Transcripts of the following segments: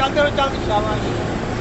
चलते रहो चलते शाबाश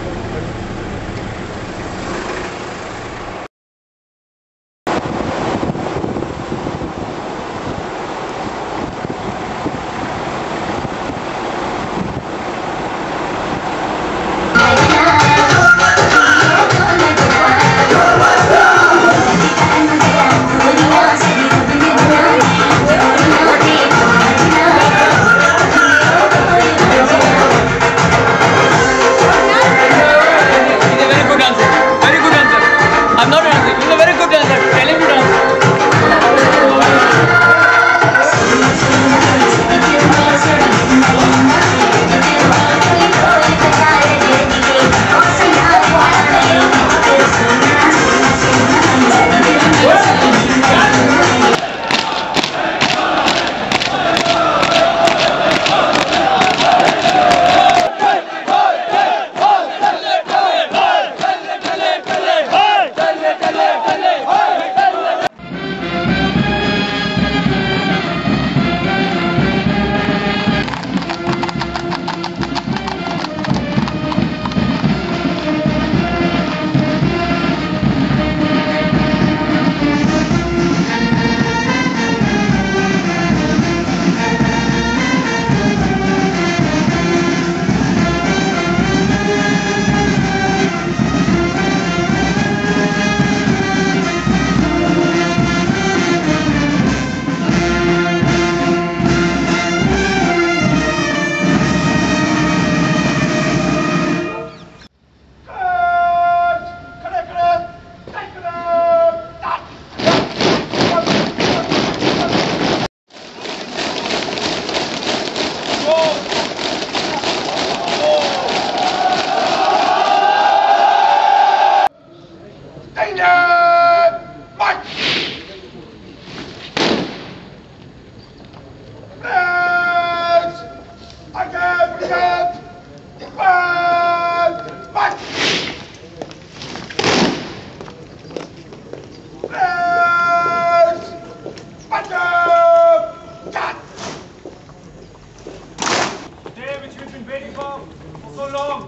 So long.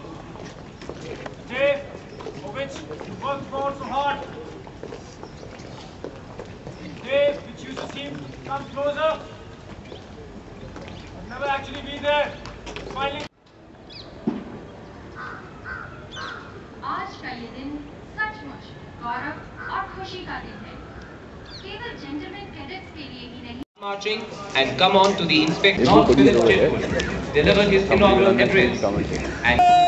Dave, for which you worked for so hard. Dave, which used to seem to come closer, but never actually be there. Finally. आज का ये दिन सचमुच गौरव और खुशी का दिन है। केवल जेंटलमैन कैडेट्स के लिए ही नहीं। Marching and come on to the inspector. Philip Chitwood delivered his inaugural address and